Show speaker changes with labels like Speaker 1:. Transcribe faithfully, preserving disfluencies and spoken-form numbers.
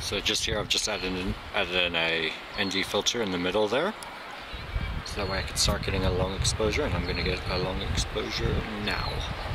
Speaker 1: So just here I've just added in, added in a N D filter in the middle there. So that way I can start getting a long exposure, and I'm going to get a long exposure now.